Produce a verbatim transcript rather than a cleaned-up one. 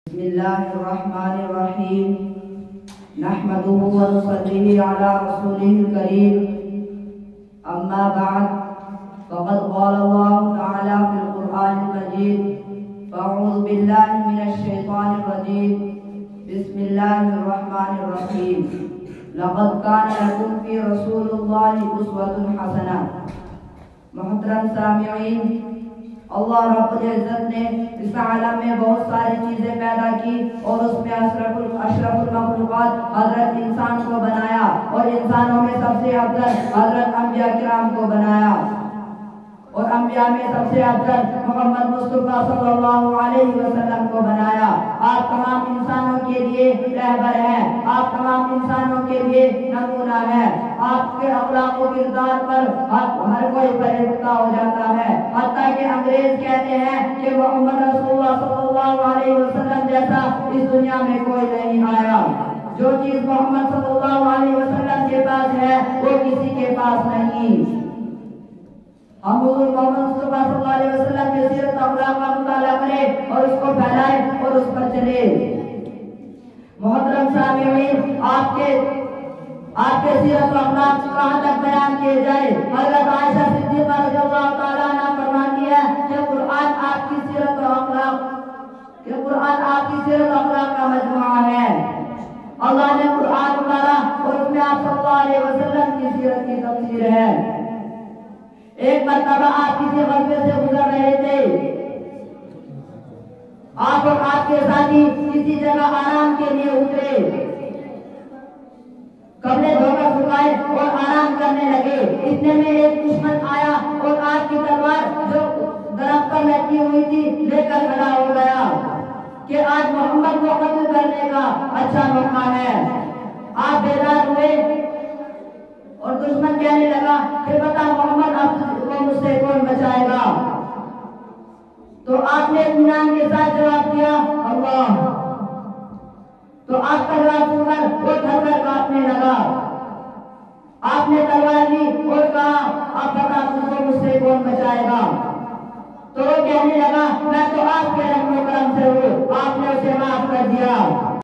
بسم الله الرحمن الرحيم نحمده ونصلي على رسوله الكريم أما بعد فقد قال الله تعالى في القرآن المجيد فأعوذ بالله من الشيطان الرجيم بسم الله الرحمن الرحيم لقد كان لكم في رسول الله أسوة حسنة. محترم سامعین، اللہ رب العزت نے اس عالم میں بہت ساری چیزیں پیدا کی اور اس میں اشرف اشرف المخلوقات حضرت انسان کو بنایا اور انسانوں میں سب سے افضل حضرت انبیاء کرام کو بنایا اور انبیاء میں سب سے افضل محمد مصطفیٰ صلی اللہ علیہ وسلم کو بنایا. آپ تمام انسانوں کے لیے رہبر ہیں، آپ تمام انسانوں کے لیے نمونہ ہے. آپ کے اخلاق و کردار پر ہر کوئی پریشان ہو جاتا ہے، حتیٰ کہ انگریز کہتے ہیں کہ محمد رسول اللہ صلی اللہ علیہ وسلم جیسا اس دنیا میں کوئی نہیں آیا. جو چیز محمد صلی اللہ علیہ وسلم کے پاس ہے وہ کسی کے پاس نہیں. ہم حضور محمد مصطفیٰ صلی اللہ علیہ وسلم کے سیرت اخلاق کا مطالعہ کریں اور اس کو پھیلائیں اور اس پر چلے. محترم سامعین، آپ کے آپ کے سیرت و اخلاق کہاں تک بیان کیے جائے. حضرت عائشہ صدیقہ رضی اللہ تعالیٰ عنہ فرماتی ہے کہ قرآن آپ کی سیرت و اخلاق کہ قرآن آپ کی سیرت و اخلاق کا مجموعہ ہے. اللہ نے قرآن اتارا اور اس میں آپ صلی اللہ علیہ وسلم کی سیرت کی تفسیر ہے. ایک مرتبہ آپ کسی غزوے سے گزر رہے تھے، آپ اور آپ کے ساتھی کسی جگہ آرام کے لیے اترے، کپڑے دھو کر سکھائے اور آرام کرنے لگے. اتنے میں ایک دشمن آیا اور آپ کی تلوار جو درخت پر لٹکی ہوئی تھی لے کر کھڑا ہو گیا کہ آج محمد کو قتل کرنے کا اچھا موقع ہے. آپ بیدار ہوئے اور دشمن کہنے لگا کہ بتا محمد اب کو مجھ سے کون بچائے گا. تو آپ نے اطمینان کے ساتھ جواب دیا اللہ. تو آپ کا جواب سن کر وہ تھر کر کانپنے لگا. آپ نے تلوار لی اور کہا اب بتا تم کو مجھ سے کون بچائے گا. تو وہ کہنے لگا میں تو آپ کے رحم و کرم سے ہوں. آپ نے اسے معاف کر دیا.